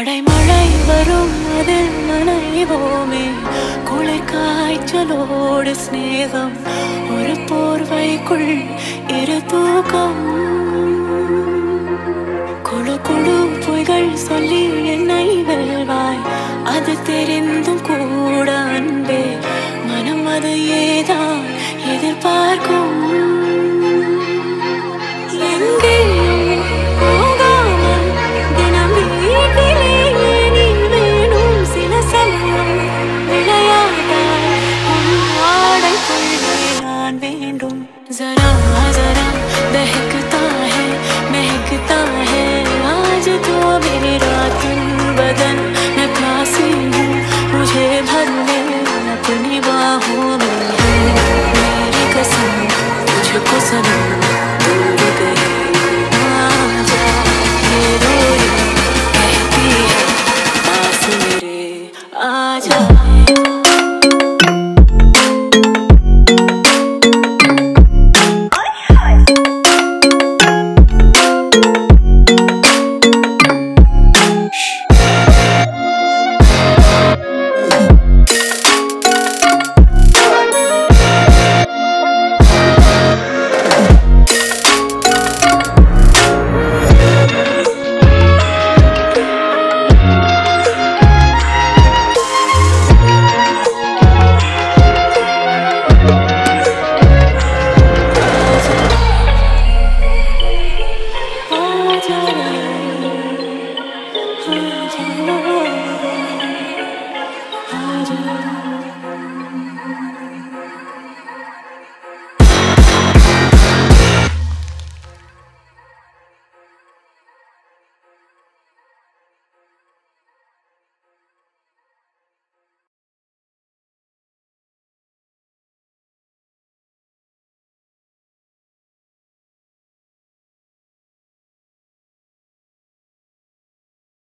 அடைமழை வரும் அதில் நனைவோமே, குளிர் காய்ச்சலோடு ஸ்நேகம், ஒரு போர்வைக்குள் இரு தூக்கம். குழு குழு பொய்கள் சொல்லி என்னை வெல்வாய், அது தெரிந்தும் கூட அன்பே மனம் அது ஏதான் எதிர்பார்க்கும். जरा जरा बहकता है महकता है आज तो मेरी रात बदन मैं प्यासी हूँ, मुझे भर ले अपनी बाहों में, मेरी कसम तुझको सनम दूर गई आजा, ये रोई कहती है पास मेरे आजा. I